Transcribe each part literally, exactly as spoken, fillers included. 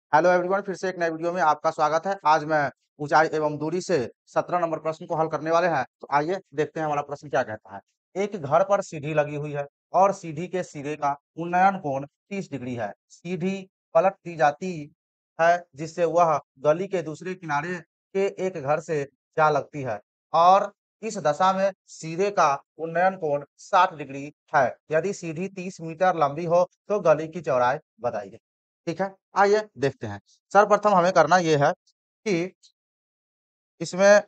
Hello everyone, फिर से एक नए वीडियो में आपका स्वागत है। आज मैं ऊंचाई एवं दूरी से सत्रह नंबर प्रश्न को हल करने वाले हैं। तो आइए देखते हैं हमारा प्रश्न क्या कहता है। एक घर पर सीढ़ी लगी हुई है और सीढ़ी के सिरे का उन्नयन कोण तीस डिग्री है। सीढ़ी पलट दी जाती है जिससे वह गली के दूसरे किनारे के एक घर से जा लगती है और इस दशा में सिरे का उन्नयन कोण साठ डिग्री है। यदि सीढ़ी तीस मीटर लंबी हो तो गली की चौड़ाई बताइए। ठीक है, आइए देखते हैं। सर्वप्रथम हमें करना ये है कि इसमें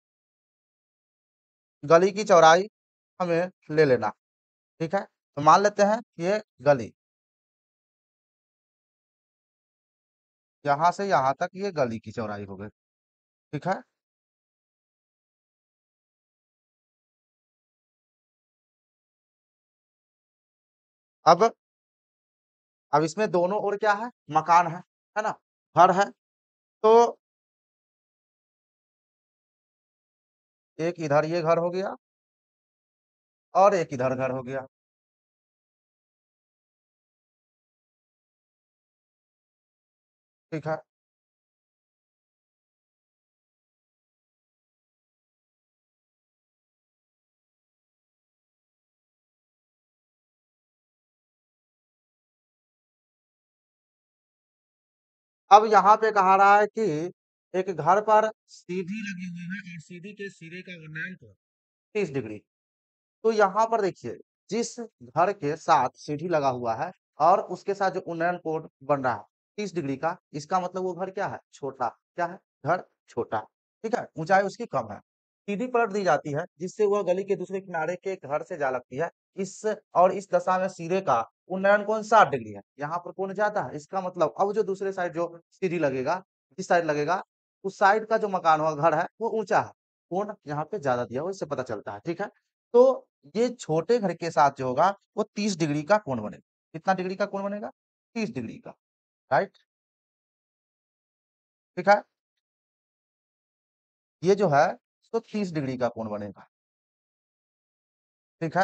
गली की चौड़ाई हमें ले लेना। ठीक है, तो मान लेते हैं ये गली, यहाँ से यहाँ तक ये गली की चौड़ाई हो गई। ठीक है, अब अब इसमें दोनों ओर क्या है, मकान है है ना, घर है। तो एक इधर ये घर हो गया और एक इधर घर हो गया। ठीक है, अब यहाँ पे कहा रहा है कि एक घर पर सीढ़ी लगी हुई है और सीढ़ी के सिरे का उन्नयन कोण तीस डिग्री। तो यहाँ पर देखिए, जिस घर के साथ सीढ़ी लगा हुआ है और उसके साथ जो उन्नयन कोण बन रहा है तीस डिग्री का, इसका मतलब वो घर क्या है, छोटा। क्या है, घर छोटा। ठीक है, ऊंचाई उसकी कम है। सीधी पलट दी जाती है जिससे वह गली के दूसरे किनारे के घर से जा लगती है। इस और इस दशा में सिरे का उन्नयन कोण साठ डिग्री है। यहाँ पर कोण ज्यादा है, इसका मतलब अब जो दूसरे साइड जो सीढ़ी लगेगा, जिस साइड लगेगा उस साइड का जो मकान होगा, घर है, वो ऊंचा है। कोण यहाँ पे ज्यादा दिया हुआ, इससे पता चलता है। ठीक है, तो ये छोटे घर के साथ जो होगा वो तीस डिग्री का कोण बनेगा। कितना डिग्री का कोण बनेगा, तीस डिग्री का। राइट, ठीक है, ये जो है तो तीस डिग्री का कोण बनेगा। ठीक है,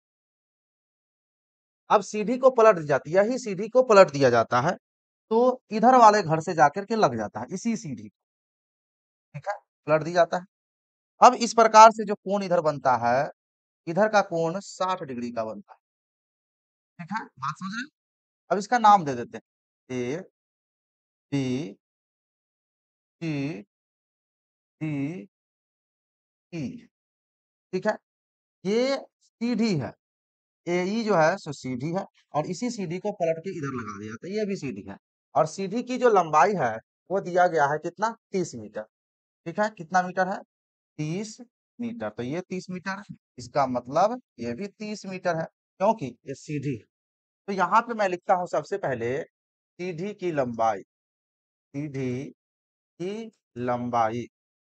अब सीढ़ी को पलट दी जाती है, यही सीढ़ी को पलट दिया जाता है तो इधर वाले घर से जाकर के लग जाता है इसी सीढ़ी को। ठीक है, पलट दी जाता है। अब इस प्रकार से जो कोण इधर बनता है, इधर का कोण साठ डिग्री का बनता है। ठीक है, बात समझ रहे हैं? अब इसका नाम दे देते हैं, A B C D E. ठीक है, ये सीढ़ी है, एई जो है सो सीढ़ी है और इसी सीढ़ी को पलट के इधर लगा दिया तो ये भी सीढ़ी है। और सीढ़ी की जो लंबाई है वो दिया गया है कितना, तीस मीटर। ठीक है, कितना मीटर है, तीस मीटर। तो ये तीस मीटर है, इसका मतलब ये भी तीस मीटर है क्योंकि ये सीढ़ी है। तो यहाँ पे मैं लिखता हूँ सबसे पहले सीढ़ी की लंबाई, सीढ़ी की लंबाई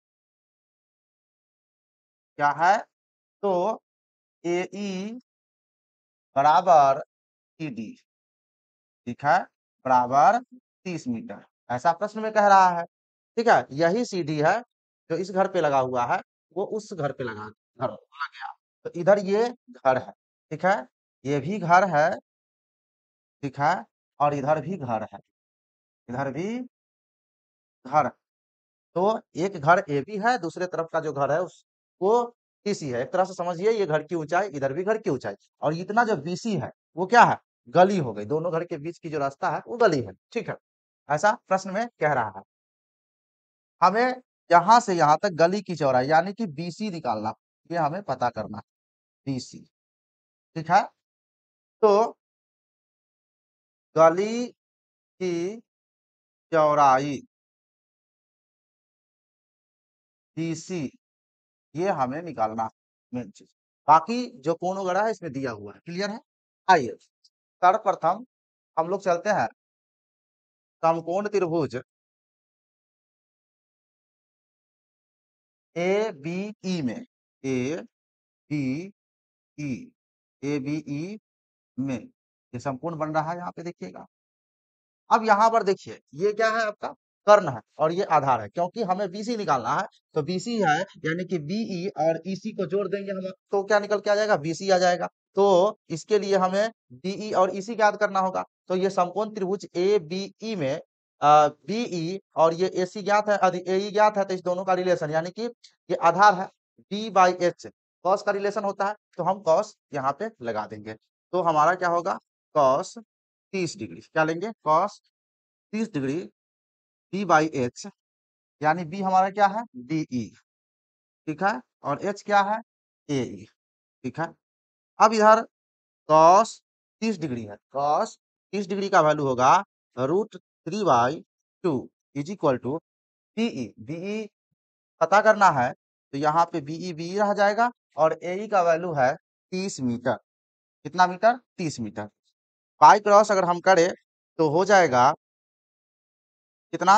क्या है, तो एई बराबर ईडी। ठीक है, बराबर तीस मीटर, ऐसा प्रश्न में कह रहा है। ठीक है, यही सीढ़ी है जो इस घर पे लगा हुआ है, वो उस घर पे लगा घर लग गया। तो इधर ये घर है। ठीक है, ये भी घर है। ठीक है, और इधर भी घर है, इधर भी घर। तो एक घर ए भी है, दूसरे तरफ का जो घर है उस वो बीसी है। एक तरह से समझिए ये घर की ऊंचाई, इधर भी घर की ऊंचाई, और इतना जो बीसी है वो क्या है, गली हो गई। दोनों घर के बीच की जो रास्ता है वो गली है। ठीक है, ऐसा प्रश्न में कह रहा है। हमें यहाँ से यहाँ तक गली की चौड़ाई यानी कि बीसी निकालना, ये हमें पता करना, बीसी। ठीक है, तो गली की चौड़ाई बीसी, ये हमें निकालना मेन चीज। बाकी जो कोण वगैरह है इसमें दिया हुआ है, क्लियर है। आइए सर्वप्रथम हम लोग चलते हैं समकोण त्रिभुज ए बी ई में, A B E, A B E में ये समकोण बन रहा है। यहाँ पे देखिएगा, अब यहाँ पर देखिए ये क्या है, आपका कर्ण है और ये आधार है, क्योंकि हमें बीसी निकालना है। तो बीसी है यानी कि बीई और ईसी को जोड़ देंगे हम, तो क्या निकल के आ जाएगा, बीसी आ जाएगा। तो इसके लिए हमें बीई और ईसी याद करना होगा। तो ये समकोण त्रिभुज ए बी ई में बीई और ये एसी ज्ञात है, एई ज्ञात है, तो इस दोनों का रिलेशन यानी कि ये आधार है बी बाई एच, कॉस का रिलेशन होता है, तो हम कॉस यहाँ पे लगा देंगे। तो हमारा क्या होगा, कॉस तीस डिग्री, क्या लेंगे, कॉस तीस डिग्री बी बाई एच, यानी बी हमारा क्या है, डीई, ठीक है, और एच क्या है, एई, ठीक है। अब इधर कॉस तीस डिग्री है, कॉस तीस डिग्री का वैल्यू होगा root three by two is equal to BE, BE पता करना है, तो यहाँ पे बीई बीई रह जाएगा, और एई का वैल्यू है तीस मीटर, कितना मीटर, तीस मीटर। पाई क्रॉस अगर हम करें तो हो जाएगा कितना,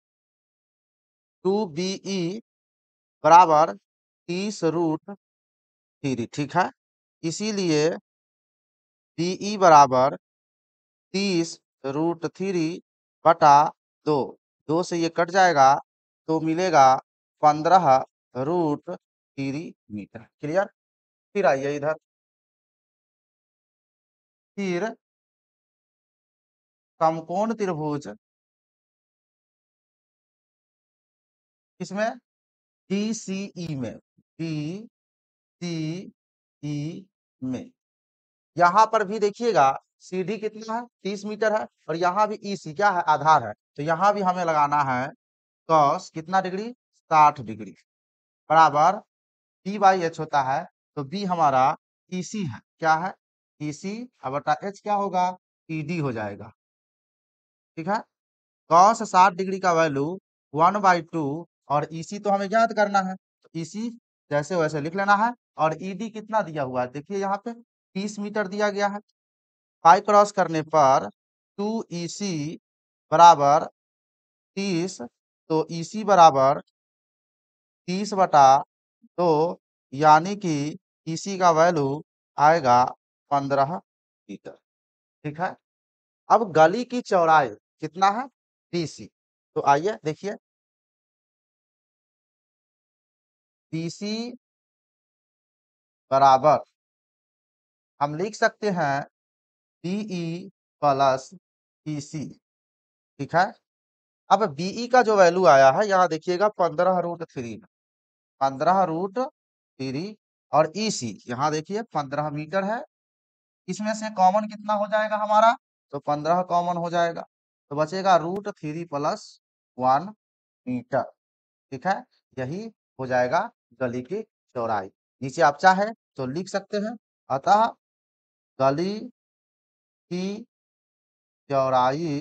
टू बीई बराबर तीस रूट थ्री, ठीक है। इसीलिए बीई बराबर तीस रूट थ्री बटा दो, दो से ये कट जाएगा तो मिलेगा पंद्रह रूट थ्री मीटर, क्लियर। फिर आइए इधर, फिर समकोण त्रिभुज, इसमें डीसीई में, डीसीई में यहाँ पर भी देखिएगा सीडी कितना है, तीस मीटर है, और यहाँ भी ईसी क्या है, आधार है, तो यहाँ भी हमें लगाना है कॉस कितना डिग्री, साठ डिग्री, बराबर बी बाई एच होता है, तो बी हमारा ईसी है, क्या है, ईसी, अब बटा एच क्या होगा, ईडी हो जाएगा, ठीक है। कॉस साठ डिग्री का वैल्यू वन बाई टू, और ईसी तो हमें ज्ञात करना है, तो ईसी जैसे वैसे लिख लेना है, और ईडी कितना दिया हुआ है, देखिए यहाँ पे तीस मीटर दिया गया है, पाई क्रॉस करने पर टू ई सी बराबर तीस, तो ईसी बराबर तीस बटा दो, यानी कि ईसी का वैल्यू आएगा पंद्रह मीटर, ठीक है। अब गली की चौड़ाई कितना है, बीसी, तो आइए देखिए, बीसी बराबर हम लिख सकते हैं बीई प्लस ईसी, ठीक है। अब बीई का जो वैल्यू आया है यहाँ देखिएगा पंद्रह रूट थ्री, पंद्रह रूट थ्री, और ईसी यहाँ देखिए पंद्रह मीटर है, इसमें से कॉमन कितना हो जाएगा हमारा, तो पंद्रह कॉमन हो जाएगा, तो बचेगा root three plus one metre, ठीक है। यही हो जाएगा गली की चौड़ाई। नीचे आप चाहे तो लिख सकते हैं, अतः गली की चौड़ाई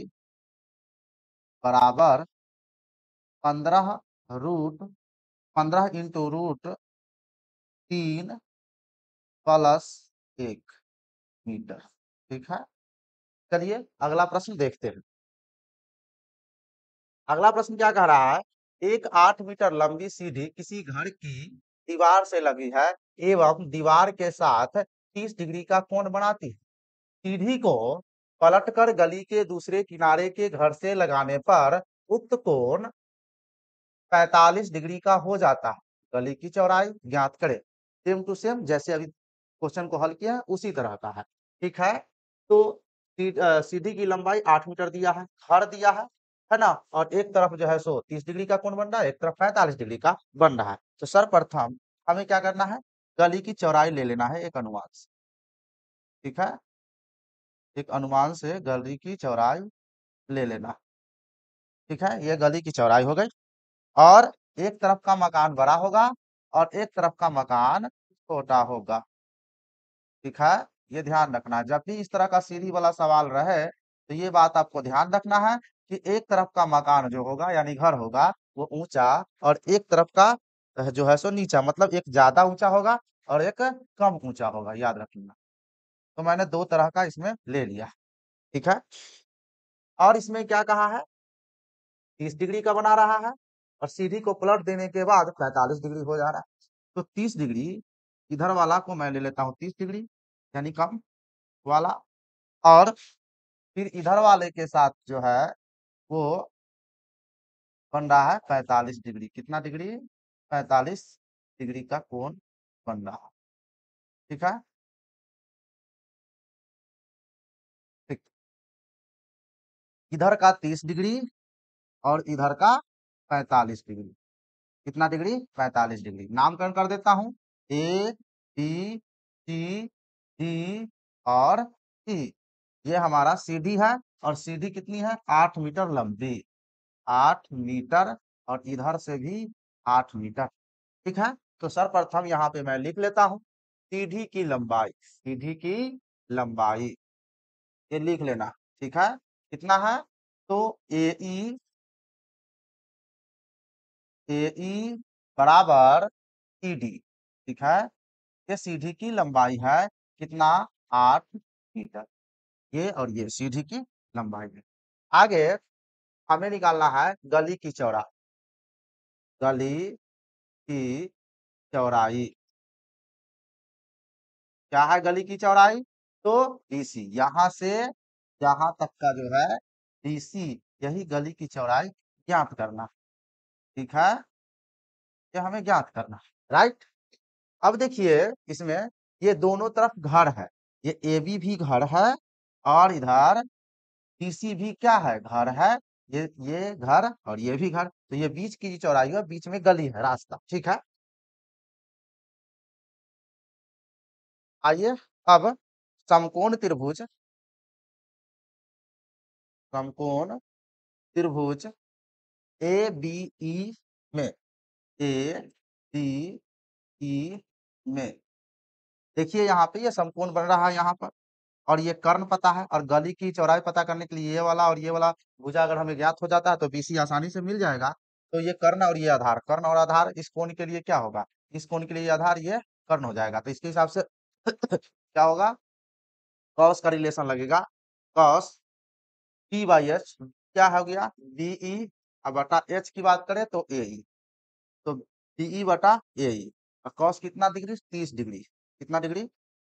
बराबर पंद्रह रूट, पंद्रह इंटू रूट तीन प्लस एक मीटर, ठीक है। चलिए अगला प्रश्न देखते हैं। अगला प्रश्न क्या कह रहा है, एक आठ मीटर लंबी सीढ़ी किसी घर की दीवार से लगी है एवं दीवार के साथ तीस डिग्री का कोण बनाती है। सीढ़ी को पलटकर गली के दूसरे किनारे के घर से लगाने पर उक्त कोण पैंतालीस डिग्री का हो जाता है। गली की चौड़ाई ज्ञात करें। सेम टू सेम जैसे अभी क्वेश्चन को हल किया है उसी तरह का है, ठीक है। तो सी- अ, सीढ़ी की लंबाई आठ मीटर दिया है, घर दिया है है ना, और एक तरफ जो है सो तीस डिग्री का कोण बन रहा है, एक तरफ पैंतालीस डिग्री का बन रहा है। तो सर्वप्रथम हमें क्या करना है, गली की चौड़ाई ले लेना है एक अनुमान से, ठीक है। एक अनुमान से गली की चौड़ाई ले लेना, ठीक है। ये गली की चौड़ाई हो गई, और एक तरफ का मकान बड़ा होगा और एक तरफ का मकान छोटा होगा, ठीक है। ये ध्यान रखना, जब भी इस तरह का सीधी वाला सवाल रहे तो ये बात आपको ध्यान रखना है कि एक तरफ का मकान जो होगा यानी घर होगा वो ऊंचा, और एक तरफ का अ, जो है सो नीचा, मतलब एक ज्यादा ऊंचा होगा और एक कम ऊंचा होगा, याद रखना। तो मैंने दो तरह का इसमें ले लिया, ठीक है। और इसमें क्या कहा है, तीस डिग्री का बना रहा है, और सीधी को पलट देने के बाद पैंतालीस डिग्री हो जा रहा है। तो तीस डिग्री इधर वाला को मैं ले लेता हूँ तीस डिग्री, यानी कम वाला, और फिर इधर वाले के साथ जो है वो बन रहा है पैंतालीस डिग्री, कितना डिग्री, पैंतालीस डिग्री का कोण बन रहा है, ठीक है। ठीक, इधर का तीस डिग्री और इधर का पैंतालीस डिग्री। कितना डिग्री? पैंतालीस डिग्री। नामकरण कर देता हूं, ए बी सी डी और ई। ये हमारा सीधी है और सीधी कितनी है? आठ मीटर लंबी, आठ मीटर, और इधर से भी आठ मीटर। ठीक है, तो सर्वप्रथम यहाँ पे मैं लिख लेता हूँ सीधी की लंबाई, सीधी की लंबाई ये लिख लेना। ठीक है, कितना है? तो ए ई ए ई बराबर सी डी। ठीक है, ये सीधी की लंबाई है, कितना? आठ मीटर। ये और ये सीधी की लंबाई है। आगे हमें निकालना है गली की चौड़ाई, गली की चौड़ाई। क्या है गली की चौड़ाई? तो डीसी, यहां से यहां तक का जो है डीसी, यही गली की चौड़ाई ज्ञात करना। ठीक है, ये हमें ज्ञात करना है, राइट। अब देखिए इसमें ये दोनों तरफ घर है, ये ए बी भी घर है और इधर डीसी भी क्या है? घर है। ये ये घर और ये भी घर, तो ये बीच की जो चौड़ाई है, बीच में गली है, रास्ता। ठीक है, आइए अब समकोण त्रिभुज, समकोण त्रिभुज ए बी ई में, ए बी ई में देखिए यहाँ पे ये समकोण बन रहा है यहाँ पर, और ये कर्ण पता है, और गली की चौड़ाई पता करने के लिए ये वाला और ये वाला भुजा अगर हमें ज्ञात हो जाता है तो बीसी आसानी से मिल जाएगा। तो ये कर्ण और ये आधार, कर्ण और आधार इस कोण के लिए क्या होगा? इस कोण के लिए ये आधार, ये कर्ण हो जाएगा। तो इसके हिसाब से क्या होगा? कॉस का रिलेशन लगेगा, कॉस पी बाई एच क्या हो गया? बीई, अब बटा एच की बात करें तो ए ई, तो बीई बटा ए ई। और कॉस कितना डिग्री? तीस डिग्री। कितना डिग्री?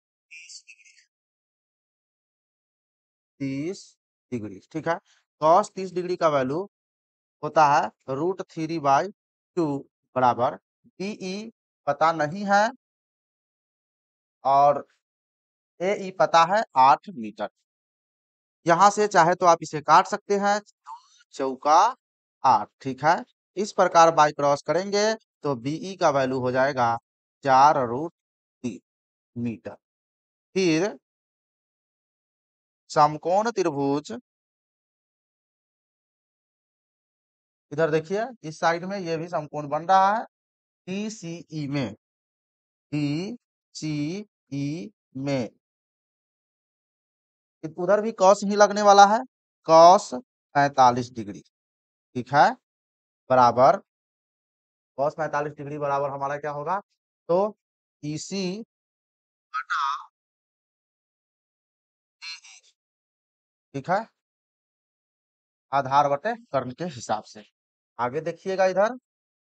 तीस डिग्री। ठीक है, कॉस तीस डिग्री का वैल्यू होता है रूट थ्री बाई टू बराबर बीई पता नहीं है और ए ई पता है आठ मीटर। यहां से चाहे तो आप इसे काट सकते हैं, चौका आठ। ठीक है, इस प्रकार बाई क्रॉस करेंगे तो बीई का वैल्यू हो जाएगा चार रूट तीन मीटर। फिर समकोण त्रिभुज, इधर देखिए इस साइड में ये भी समकोण बन रहा है टी सी ई में, टी सी ई में उधर भी कॉस ही लगने वाला है, कॉस पैंतालीस डिग्री। ठीक है, बराबर कॉस पैंतालीस डिग्री बराबर हमारा क्या होगा? तो इसी, ठीक है, आधार बटे कर्ण के हिसाब से। आगे देखिएगा इधर,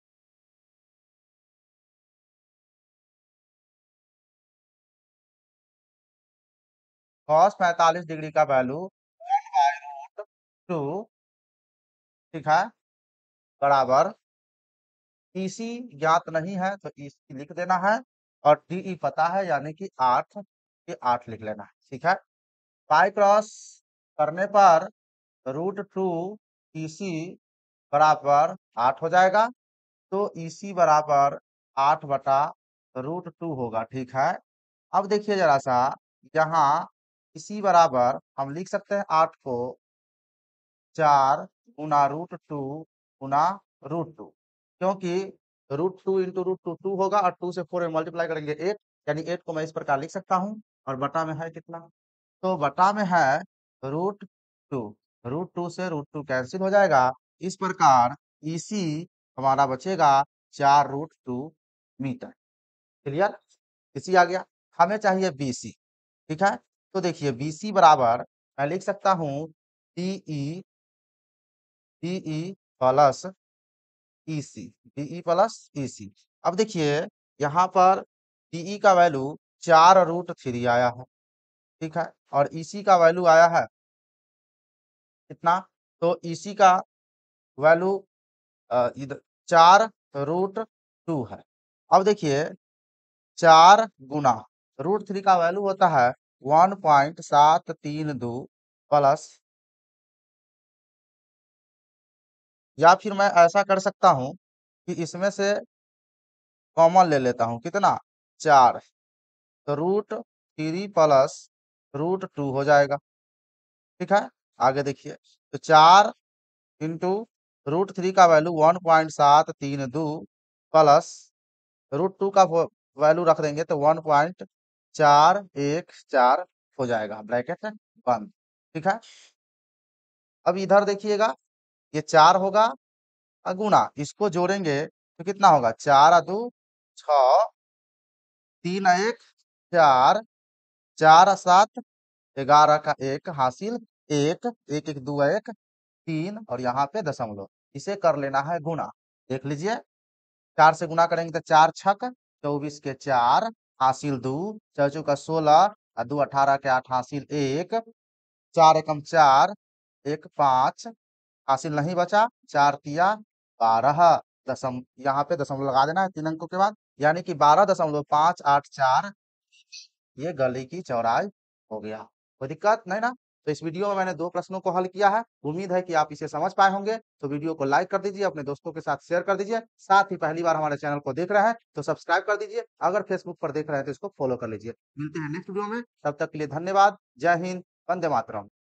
कॉस पैंतालीस डिग्री का वैल्यू टू, ठीक है, बराबर टीसी ज्ञात नहीं है तो इसी लिख देना है, और टीई पता है यानी कि आठ के आठ लिख लेना है। ठीक है, पाई क्रॉस करने पर रूट टू टीसी बराबर आठ हो जाएगा, तो ईसी बराबर आठ बटा रूट टू होगा। ठीक है, अब देखिए जरा सा, यहाँ इसी बराबर हम लिख सकते हैं आठ को चार गुना रूट टू गुना रूट टू, क्योंकि root two into root two two होगा और टू से फोर में मल्टीप्लाई करेंगे एट, यानी एट को मैं इस प्रकार लिख सकता हूँ, और बटा में है कितना? तो बटा में है रूट टू, रूट टू से रूट टू कैंसिल हो जाएगा। इस प्रकार इसी हमारा बचेगा चार रूट टू मीटर। क्लियर? इसी आ गया। हमें चाहिए बीसी। ठीक है, तो देखिए बीसी बराबर मैं लिख सकता हूँ DE, DE plus EC, DE plus EC. अब देखिए यहाँ पर डीई का वैल्यू चार रूट थ्री आया है। ठीक है, और ईसी का वैल्यू आया है कितना? तो ईसी का वैल्यू अ, इधर चार रूट टू है। अब देखिए चार गुना रूट थ्री का वैल्यू होता है वन पॉइंट सात तीन दो प्लस या फिर मैं ऐसा कर सकता हूँ कि इसमें से कॉमन ले लेता हूँ, कितना, चार, तो root three plus root two हो जाएगा। ठीक है, आगे देखिए, तो चार इंटू रूट थ्री का वैल्यू वन पॉइंट सात तीन दो प्लस रूट टू का वैल्यू रख देंगे तो वन पॉइंट चार एक चार हो जाएगा, ब्रैकेट बंद। ठीक है, अब इधर देखिएगा, ये चार होगा और गुना, इसको जोड़ेंगे तो कितना होगा, चार आ दो छ, तीन आ एक चार, चार आ सात ग्यारह का एक हासिल, एक एक एक दो एक तीन और यहाँ पे दशमलव, इसे कर लेना है गुना। देख लीजिए, चार से गुना करेंगे तो चार छक चौबीस के चार हासिल दो, चौचौ का सोलह और दो अठारह के आठ हासिल एक, चार एकम चार, एक पाँच हासिल नहीं बचा, चार तिया बारह, दशम यहाँ पे दशमलव लगा देना है तीन अंकों के बाद, यानी कि बारह दशमलव पाँच आठ चार, ये गली की चौड़ाई हो गया। कोई दिक्कत नहीं ना। तो इस वीडियो में मैंने दो प्रश्नों को हल किया है, उम्मीद है कि आप इसे समझ पाए होंगे। तो वीडियो को लाइक कर दीजिए, अपने दोस्तों के साथ शेयर कर दीजिए, साथ ही पहली बार हमारे चैनल को देख रहे हैं तो सब्सक्राइब कर दीजिए, अगर फेसबुक पर देख रहे हैं तो इसको फॉलो कर लीजिए। मिलते हैं नेक्स्ट वीडियो में, तब तक के लिए धन्यवाद। जय हिंद, वंदे मातरम।